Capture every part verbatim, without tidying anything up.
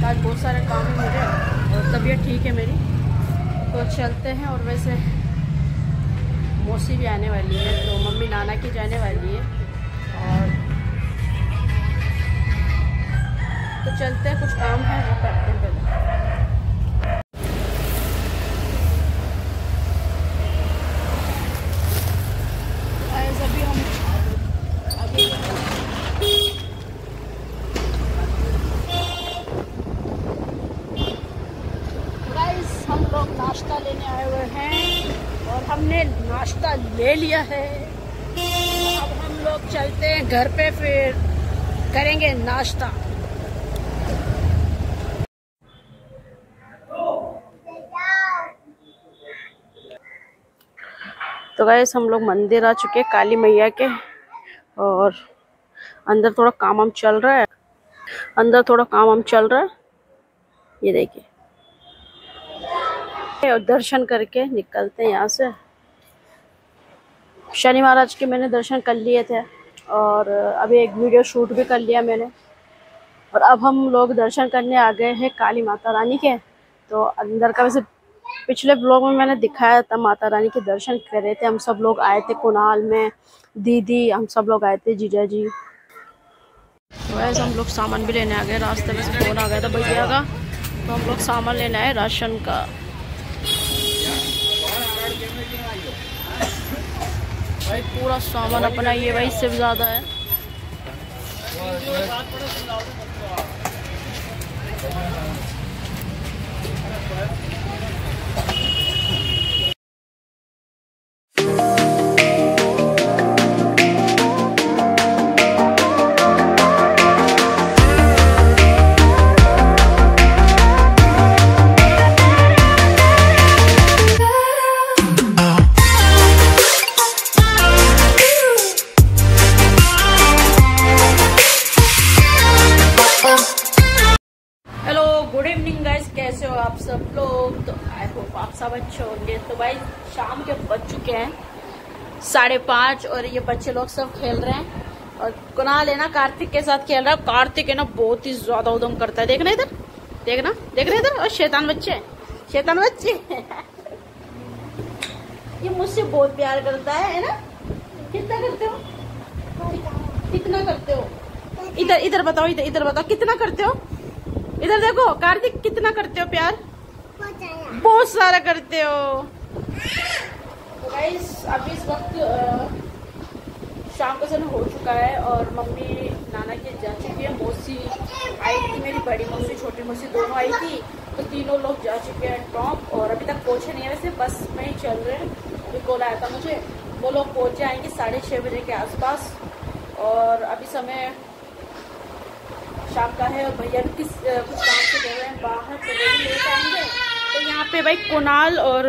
आज बहुत सारे काम है मुझे और तबीयत ठीक है मेरी, तो चलते हैं। और वैसे मौसी भी आने वाली है, तो मम्मी नाना की जाने वाली है, और तो चलते हैं। कुछ काम है वो करते हैं पहले। अभी हम अभी गाइस हम लोग नाश्ता लेने आए हुए हैं और हमने नाश्ता ले लिया है। अब हम लोग चलते हैं घर पे, फिर करेंगे नाश्ता। तो गाइस हम लोग मंदिर आ चुके हैं काली मैया के, और अंदर थोड़ा काम हम चल रहा है अंदर थोड़ा काम हम चल रहा है ये देखिए, और दर्शन करके निकलते हैं यहाँ से। शनि महाराज के मैंने दर्शन कर लिए थे और अभी एक वीडियो शूट भी कर लिया मैंने, और अब हम लोग दर्शन करने आ गए हैं काली माता रानी के। तो अंदर का वैसे पिछले ब्लॉग में मैंने दिखाया था, माता रानी के दर्शन कर रहे थे। हम सब लोग आए थे, कुणाल में दीदी, हम सब लोग आए थे, जीजा जी। वैसे हम लोग सामान भी लेने आ गए, रास्ते में से फोन आ गया था भैया का, तो हम लोग सामान लेने आए राशन का। भाई पूरा सामान अपना ये भाई सिर्फ ज़्यादा है। गुड इवनिंग गाइस, कैसे हो आप सब लोग? तो आई होप आप सब अच्छे होंगे। तो भाई शाम के बज चुके हैं साढ़े पाँच, और ये बच्चे लोग सब खेल रहे हैं, और कुणाल है ना कार्तिक के साथ खेल रहा है। कार्तिक है ना बहुत ही ज्यादा उदम करता है, देखना इधर, देखना देख रहे इधर, और शैतान बच्चे शैतान बच्चे ये मुझसे बहुत प्यार करता है, है ना? कितना करते हो कितना करते हो इधर इधर बताओ, इधर इधर बताओ कितना करते हो। इधर देखो कार्तिक, कितना करते हो प्यार? बहुत सारा करते हो। तो गाइस अभी इस वक्त शाम का समय हो चुका है, और मम्मी नाना की जा चुकी है। मौसी आई थी, मेरी बड़ी मौसी छोटी मौसी दोनों आई थी, तो तीनों लोग जा चुके हैं टॉप, और अभी तक पहुंचे नहीं है। वैसे बस में ही चल रहे हैं, अभी कॉल आया था मुझे, वो लोग पहुंच जाएंगे साढ़े छः बजे के आसपास। और अभी समय शाम का है, और भैया भी किस कुछ काम से गए हैं बाहर, तो वो भी लेट आएंगे। तो यहाँ पे भाई कुणाल और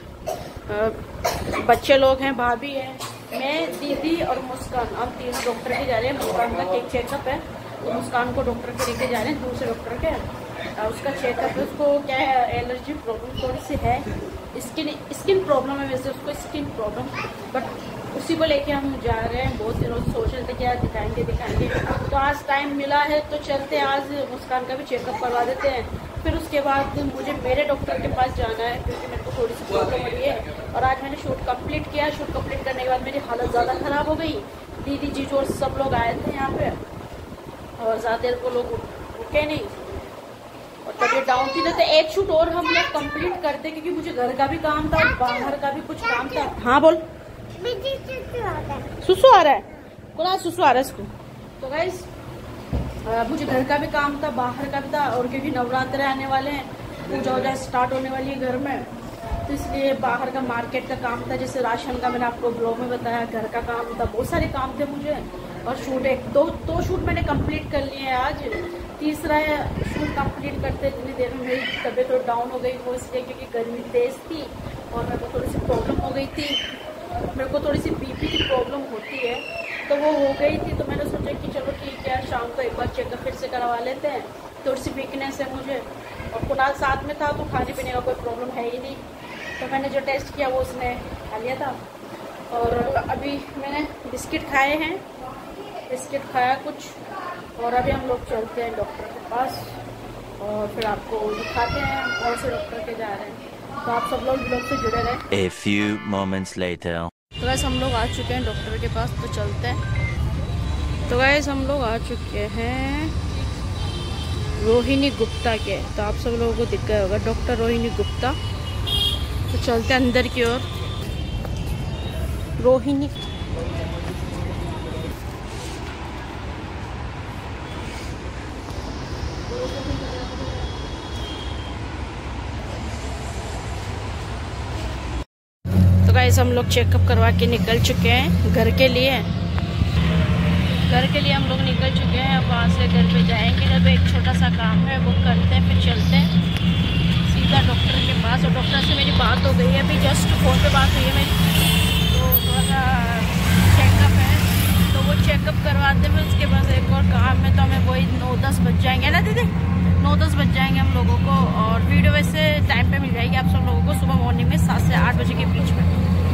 बच्चे लोग हैं, भाभी है, मैं, दीदी और मुस्कान, हम तीन डॉक्टर के जा रहे हैं। मुस्कान का एक चेकअप है, तो मुस्कान को डॉक्टर के लेके जा रहे हैं, दूसरे डॉक्टर के। उसका चेकअप है, उसको क्या है, एलर्जी प्रॉब्लम थोड़ी सी है, स्किन स्किन प्रॉब्लम है वैसे उसको, स्किन प्रॉब्लम, बट उसी को लेके हम जा रहे हैं। बहुत दिनों से सोच रहे थे क्या दिखाएंगे दिखाएंगे तो आज टाइम मिला है, तो चलते हैं आज मुस्कान का भी चेकअप करवा देते हैं। फिर उसके बाद मुझे मेरे डॉक्टर के पास जाना है, क्योंकि मेरे को थोड़ी सी प्रॉब्लम हो रही है। और आज मैंने शूट कंप्लीट किया, शूट कंप्लीट करने के बाद मेरी हालत ज़्यादा ख़राब हो गई। दीदी जीजू और सब लोग आए थे यहाँ पे, और ज़्यादा देर को लोग रुके नहीं, और तबीयत डाउन थी। तो एक शूट और हम लोग कंप्लीट करते, क्योंकि मुझे घर का भी काम था और बाहर का भी कुछ काम था। हाँ बोल, सुसु आ रहा है, कुणाल सुसु आ रहा है इसको। तो गाइस मुझे घर का भी काम था, बाहर का भी था, और क्योंकि नवरात्र आने वाले हैं, पूजा वूजा स्टार्ट होने वाली है घर में, तो इसलिए बाहर का मार्केट का काम था, जैसे राशन का मैंने आपको ब्लॉग में बताया, घर का काम था, बहुत सारे काम थे मुझे। और शूट एक दो दो शूट मैंने कंप्लीट कर लिए हैं आज, तीसरा शूट कंप्लीट करते इतनी देर में मेरी तबीयत थोड़ी डाउन हो गई, वो इसलिए क्योंकि गर्मी तेज थी और मेरे को थोड़ी सी प्रॉब्लम हो गई थी। मेरे को थोड़ी सी बीपी की प्रॉब्लम होती है, तो वो हो गई थी। तो मैंने सोचा कि चलो ठीक है, शाम को एक बार चेकअप फिर से करवा लेते हैं। थोड़ी सी वीकनेस है मुझे, और कुणाल साथ में था, तो खाने पीने का कोई प्रॉब्लम है ही नहीं। तो मैंने जो टेस्ट किया वो उसने खा लिया था। और अभी मैंने बिस्किट खाए हैं, बिस्किट खाया कुछ, और अभी हम लोग चलते हैं डॉक्टर के पास। और फिर आपको दिखाते हैं कौन से डॉक्टर के जा रहे हैं। तो आप सब लोग ब्लॉग से जुड़े रहें। A few moments later. तो गाइस हम लोग आ चुके हैं डॉक्टर के पास, तो चलते हैं। तो गाइस हम लोग आ चुके हैं रोहिणी गुप्ता के। तो आप सब लोगों को दिख गया होगा डॉक्टर रोहिणी गुप्ता। तो चलते हैं अंदर की ओर। रोहिणी तो गाइस हम लोग चेकअप करवा के निकल चुके हैं घर के लिए। घर के लिए हम लोग निकल चुके हैं। अब वहाँ से घर पे जाएंगे, जब एक छोटा सा काम है वो करते हैं, फिर चलते हैं सीधा डॉक्टर के पास। और डॉक्टर से मेरी बात हो गई है, अभी जस्ट फ़ोन पे बात हुई है मेरी। तो थोड़ा सा चेकअप है, तो वो चेकअप करवाते हैं। उसके पास एक और काम है, तो हमें वही नौ दस बज जाएंगे ना दीदी, नौ दस बज जाएंगे हम लोगों को। और वीडियो वैसे टाइम पे मिल जाएगी आप सब लोगों को सुबह मॉर्निंग में सात से आठ बजे के बीच में।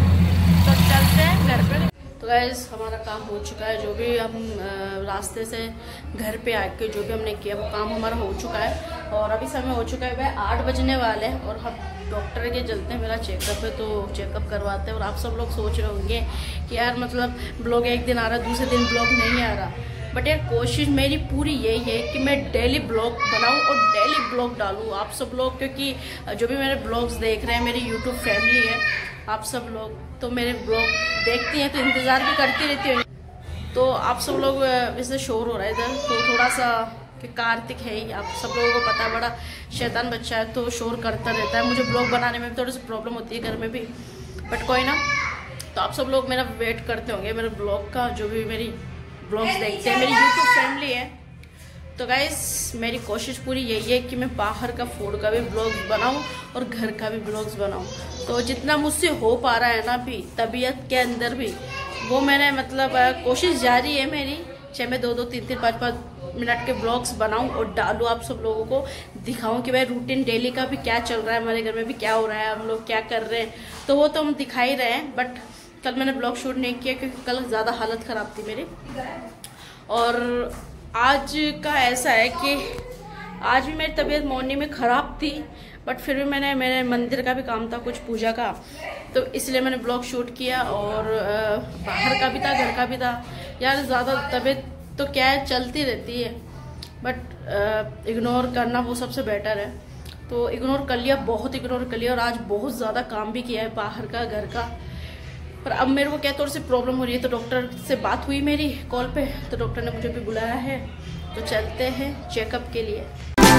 तो चलते हैं घर पे। तो गाइस हमारा काम हो चुका है, जो भी हम रास्ते से घर पे आके जो भी हमने किया वो काम हमारा हो चुका है। और अभी समय हो चुका है वह आठ बजने वाले हैं और हम डॉक्टर के चलते हैं। मेरा चेकअप है, तो चेकअप करवाते हैं। और आप सब लोग सोच रहे होंगे कि यार मतलब ब्लॉग एक दिन आ रहा है, दूसरे दिन ब्लॉग नहीं आ रहा। बट यार कोशिश मेरी पूरी यही है कि मैं डेली ब्लॉग बनाऊं और डेली ब्लॉग डालूं आप सब लोग, क्योंकि जो भी मेरे ब्लॉग्स देख रहे हैं, मेरी यूट्यूब फैमिली है आप सब लोग, तो मेरे ब्लॉग देखती हैं तो इंतज़ार भी करती रहती है। तो आप सब लोग वैसे शोर हो रहा है इधर, तो थोड़ा सा कि कार्तिक है ही, आप सब लोगों को पता है, बड़ा शैतान बच्चा है, तो शोर करता रहता है। मुझे ब्लॉग बनाने में भी थोड़ी सी प्रॉब्लम होती है घर में भी, बट कोई ना। तो आप सब लोग मेरा वेट करते होंगे मेरे ब्लॉग का, जो भी मेरी ब्लॉग्स देखते हैं, मेरी यूट्यूब फैमिली है। तो गाइस मेरी कोशिश पूरी यही है कि मैं बाहर का फूड का भी ब्लॉग्स बनाऊं और घर का भी ब्लॉग्स बनाऊं। तो जितना मुझसे हो पा रहा है ना अभी तबीयत के अंदर भी, वो मैंने मतलब कोशिश जारी है मेरी, चाहे मैं दो दो तीन तीन पाँच पाँच मिनट के ब्लॉग्स बनाऊं और डालूं, आप सब लोगों को दिखाऊं कि भाई रूटीन डेली का भी क्या चल रहा है, हमारे घर में भी क्या हो रहा है, हम लोग क्या कर रहे हैं। तो वो तो हम दिखा ही रहे हैं। बट कल मैंने ब्लॉग शूट नहीं किया क्योंकि कल ज़्यादा हालत ख़राब थी मेरी। और आज का ऐसा है कि आज भी मेरी तबीयत मॉर्निंग में ख़राब थी, बट फिर भी मैंने मेरे मंदिर का भी काम था कुछ पूजा का, तो इसलिए मैंने ब्लॉग शूट किया। और बाहर का भी था, घर का भी था। यार ज़्यादा तबीयत तो क्या है चलती रहती है, बट इग्नोर करना वो सबसे बेटर है। तो इग्नोर कर लिया, बहुत इग्नोर कर लिया। और आज बहुत ज़्यादा काम भी किया है बाहर का घर का। पर अब मेरे को क्या थोड़ी सी प्रॉब्लम हो रही है, तो डॉक्टर से बात हुई मेरी कॉल पे, तो डॉक्टर ने मुझे भी बुलाया है। तो चलते हैं चेकअप के लिए।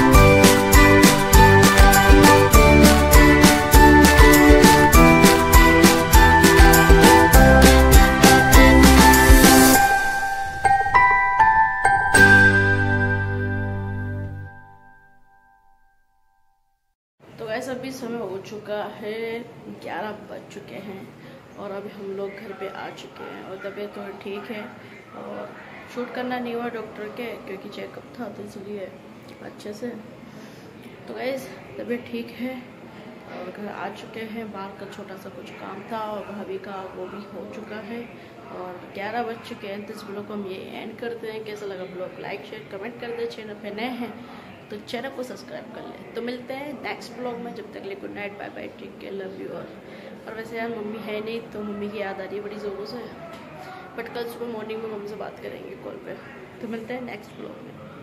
तो ऐसा भी समय हो चुका है, ग्यारह बज चुके हैं और अभी हम लोग घर पे आ चुके हैं। और तबीयत तो ठीक है और शूट करना नहीं हुआ डॉक्टर के, क्योंकि चेकअप था, तो इसलिए अच्छे से। तो गाइस तबीयत ठीक है और घर आ चुके हैं। बाहर का छोटा सा कुछ काम था और भाभी का वो भी हो चुका है। और ग्यारह बज चुके हैं, तो इस ब्लॉग को हम ये एंड करते हैं। कैसा लगा ब्लॉग, लाइक शेयर कमेंट कर दे। चैनल पे नए हैं तो चैनल को सब्सक्राइब कर ले। तो मिलते हैं नेक्स्ट ब्लॉग में, जब तक ले good night, bye bye, take care, love you all. और वैसे यार मम्मी है नहीं, तो मम्मी की याद आ रही है बड़ी ज़ोरों से, बट कल सुबह मॉर्निंग में मम्मी से बात करेंगे कॉल पे। तो मिलते हैं नेक्स्ट ब्लॉग में।